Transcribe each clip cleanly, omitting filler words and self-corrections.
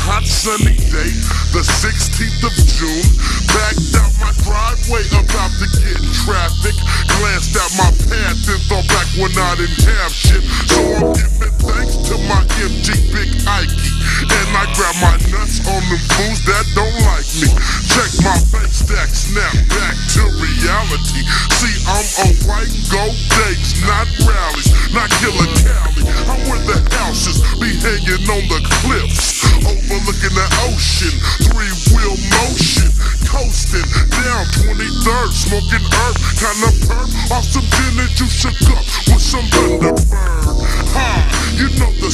hot sunny day, the 16th of June. Backed out my driveway, about to get in traffic. Glanced at my path and thought back when I didn't have shit. So I'm giving thanks to my MG Big Ikey. And I grab my nuts on them fools that don't like me. Check my bank stack, snap back to reality. See, I'm on white and gold dates, not rallies, not Killer Cali. I'm where the houses be hanging on the cliffs, overlooking the ocean, three-wheel motion, coasting down 23rd, smoking herb, kinda perp, off some gin and juice shook up with some Thunderbird. You know the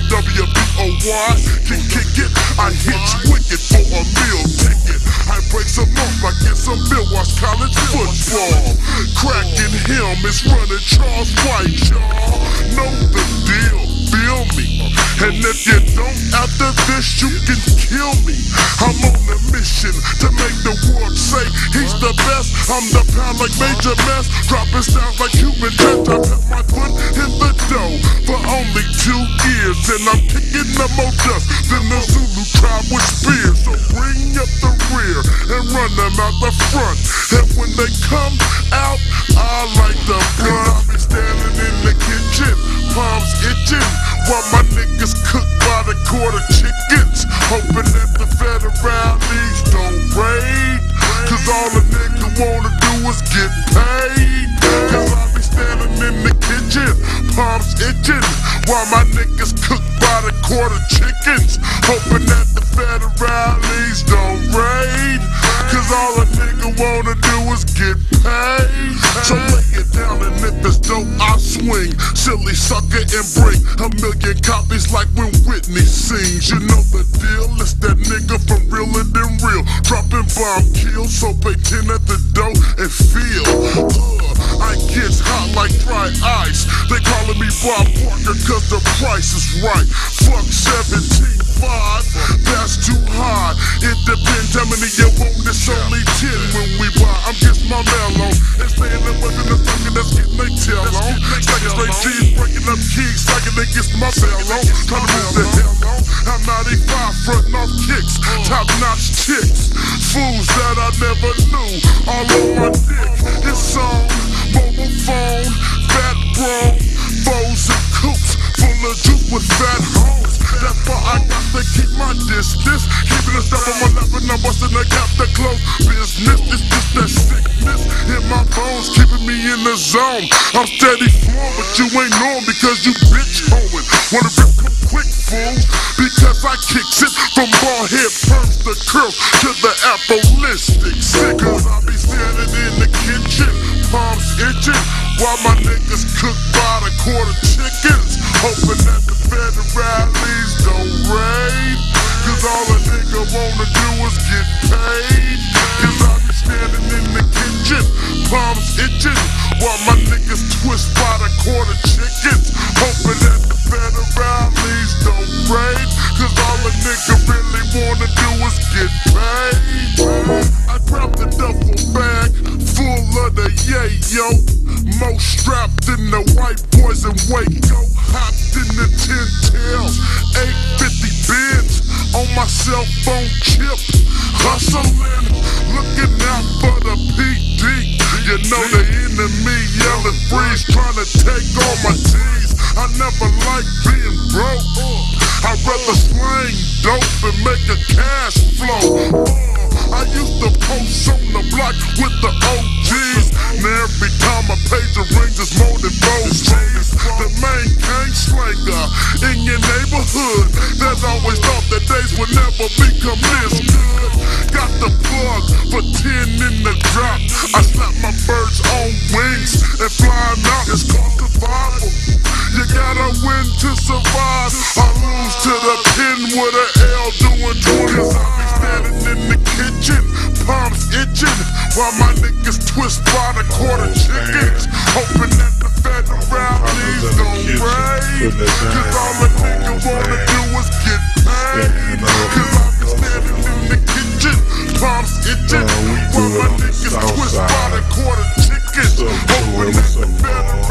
COWBOY can kick it. I hit you wicked for a meal ticket. I break some off, I get some Bill Watch college football. Cracking him is running Charles White, y'all. Know the deal, feel me. And if you don't, after this you can kill me. I'm on a mission to make the world say he's the best. I'm the pound like Major Mess, dropping sounds like human touch. I put my foot in the dough for only 2 years, and I'm kicking the more dust than the Zulu tribe with spears. So bring up the rear and run them out the front. And when they come out, I like the blunt. I'll be standing in the kitchen, palms itching, while my niggas cook by the quarter chickens, hoping that the federales don't raid. Cause all a nigga wanna do is get paid. Cause I be standing in the kitchen, palms itching, while my niggas cook by the quarter chickens, hoping that the federales don't raid. Cause all a nigga wanna do is get paid. So lay it down, and if it's dope, I swing. Silly sucker and bring 1,000,000 copies like when Whitney sings. You know the deal, it's that nigga from Realer Than Real, dropping bomb kills. So pay 10 at the door and feel. I get hot like dry ice. They calling me Bob Parker cause the price is right. Fuck 17.5, that's too high. It depends how many you want, it's only 10 when we buy. I'm just my mellow, and staying away from the sucker that's getting they tail on. Stacking straight G's, breaking up keys, stacking against my bell on. Trying to move the hell on. I'm 95, frontin' off kicks, top notch chicks, fools that I never knew, all on my dick. It's on mobile phone, fat bro, foes and coops, full of juice with fat hoes. That's why I got to keep my distance, keeping a step on my lap and I'm busting the gap to close business. It's just that sickness in my bones, keeping me in the zone. I'm steady flowing, but you ain't knowing because you bitch hoeing. Wanna rip come quick, fool, because I kicks it from bald head perms to curls to the apholistic. Cause I be standing in the kitchen, palms itching, while my niggas cook by the quarter chickens, hoping that the federales don't raid. Cause all a nigga wanna do is get paid. Cause I be standing in the kitchen, palms itching, while my niggas twist by the quarter chickens, hoping that the federales don't raid. Cause all a nigga really wanna do is get paid. I dropped the duffel bag full of the yayo, more strapped than the white boys in Waco, hopped in the 10 tails, 850 Benz on my cell phone chip, hustling, looking out for the PD. You know the enemy yelling freeze, trying to take all my G's. I never liked being broke, I'd rather slang dope and make a cash flow. I used to post on the block with the OGs. Now every time a pager rings, it's more than those G's. The main gang slanger in your neighborhood that always thought that days would never become this good. Got the plug for 10 in the drop. I slap my birds on wings and flying out. It's called survival. You gotta win to survive. I lose to the pin with an L doing 20s. I be standing in the kitchen, palms itching, while my niggas twist by the quarter chickens, hoping that the federales don't raid. Cause all a nigga wanna do is get paid. Cause I be standing in the kitchen, palms itching, while my niggas twist by the quarter chickens, hoping that the federales